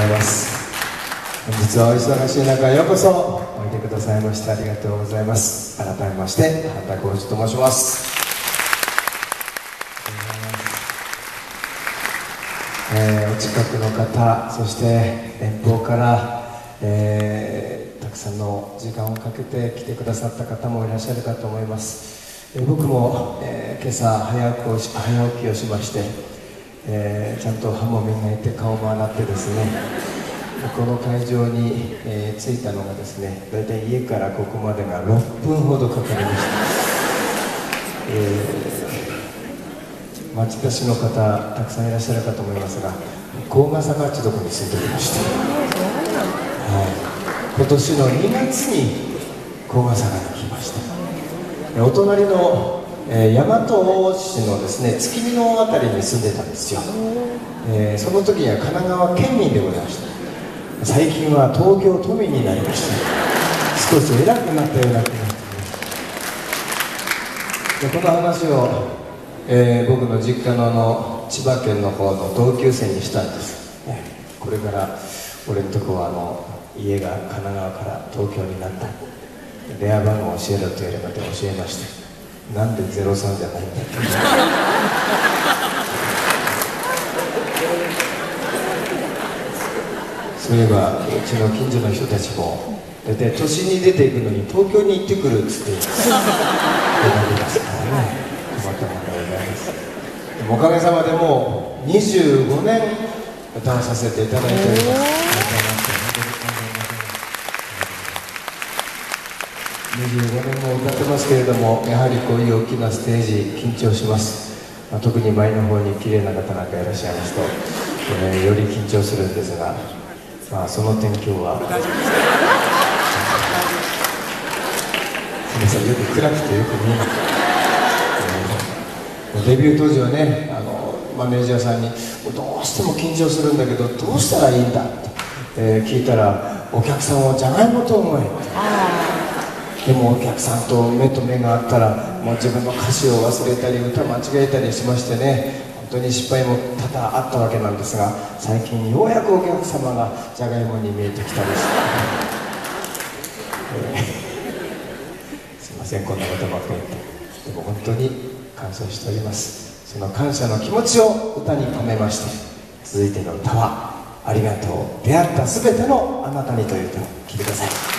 ざいます。本日はお忙しい中ようこそおいでくださいましてありがとうございます。改めまして原田浩二と申します。お近くの方、そして遠方から、たくさんの時間をかけて来てくださった方もいらっしゃるかと思います。僕も、今朝早起きをしまして、ちゃんと歯も磨いて顔も洗ってですね、この会場に、着いたのがですね、大体家からここまでが6分ほどかかりました。町田市の方たくさんいらっしゃるかと思いますが、高ヶ坂ってとこに住んでおりまして、今年の2月に高ヶ坂に来ました。お隣の大和市のですね、月見のあたりに住んでたんですよ。その時には神奈川県民でございました。最近は東京都民になりました。少し偉くなったような気がして、この話を僕の実家の千葉県の方の同級生にしたんです。これから俺のとこは家が神奈川から東京になった、電話番号を教えろと言われたので教えまして、なんで03じゃないんだってそういえばうちの近所の人たちも大体都心に出ていくのに東京に行ってくるっつって選びますからね。困ったものでございます。でもおかげさまでもう25年歌わさせていただいております。25年も歌ってますけれども、やはりこういう大きなステージ緊張します。特に前の方に綺麗な方なんかいらっしゃいますと、より緊張するんですが、その点今日は皆さんよく暗くてよく見えない。デビュー当時はね、マネージャーさんにどうしても緊張するんだけどどうしたらいいんだって、聞いたら、お客さんをじゃがいもと思えって。でもお客さんと目と目があったらもう自分の歌詞を忘れたり歌間違えたりしましてね、本当に失敗も多々あったわけなんですが、最近ようやくお客様がじゃがいもに見えてきたりして、すいませんこんなことばっかり言って。でも本当に感謝しております。その感謝の気持ちを歌に込めまして、続いての歌は「ありがとう出会ったすべてのあなたに」という歌を聴いてください。